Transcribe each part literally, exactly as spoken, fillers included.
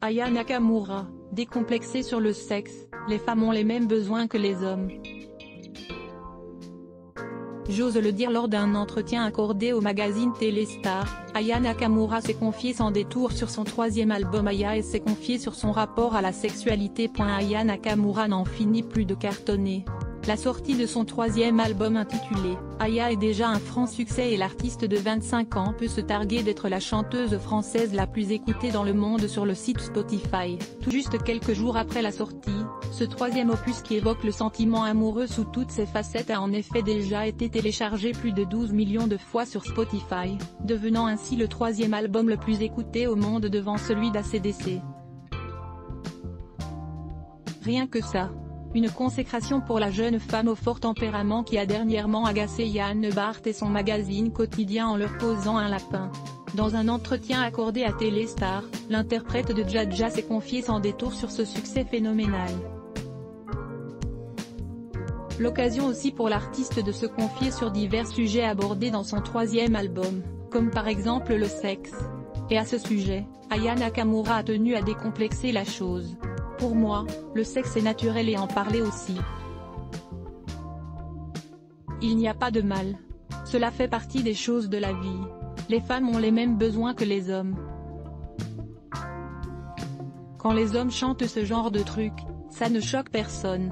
Aya Nakamura, décomplexée sur le sexe, les femmes ont les mêmes besoins que les hommes. J'ose le dire lors d'un entretien accordé au magazine Téléstar, Aya Nakamura s'est confiée sans détour sur son troisième album Aya et s'est confiée sur son rapport à la sexualité. Aya Nakamura n'en finit plus de cartonner. La sortie de son troisième album intitulé « Aya » est déjà un franc succès et l'artiste de vingt-cinq ans peut se targuer d'être la chanteuse française la plus écoutée dans le monde sur le site Spotify. Tout juste quelques jours après la sortie, ce troisième opus qui évoque le sentiment amoureux sous toutes ses facettes a en effet déjà été téléchargé plus de douze millions de fois sur Spotify, devenant ainsi le troisième album le plus écouté au monde devant celui d'A C D C. Rien que ça. Une consécration pour la jeune femme au fort tempérament qui a dernièrement agacé Yann Barth et son magazine quotidien en leur posant un lapin. Dans un entretien accordé à Téléstar, l'interprète de Dja s'est confiée sans détour sur ce succès phénoménal. L'occasion aussi pour l'artiste de se confier sur divers sujets abordés dans son troisième album, comme par exemple le sexe. Et à ce sujet, Aya Nakamura a tenu à décomplexer la chose. Pour moi, le sexe est naturel et en parler aussi. Il n'y a pas de mal. Cela fait partie des choses de la vie. Les femmes ont les mêmes besoins que les hommes. Quand les hommes chantent ce genre de truc, ça ne choque personne.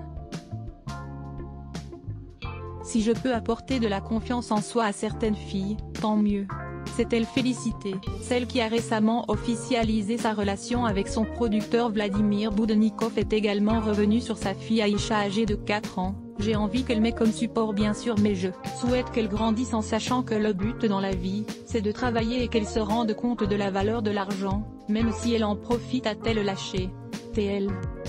Si je peux apporter de la confiance en soi à certaines filles, tant mieux. S'est-elle félicitée, celle qui a récemment officialisé sa relation avec son producteur Vladimir Boudnikov est également revenue sur sa fille Aïcha âgée de quatre ans. J'ai envie qu'elle m'ait comme support bien sûr mais je souhaite qu'elle grandisse en sachant que le but dans la vie, c'est de travailler et qu'elle se rende compte de la valeur de l'argent, même si elle en profite, a-t-elle lâché. T L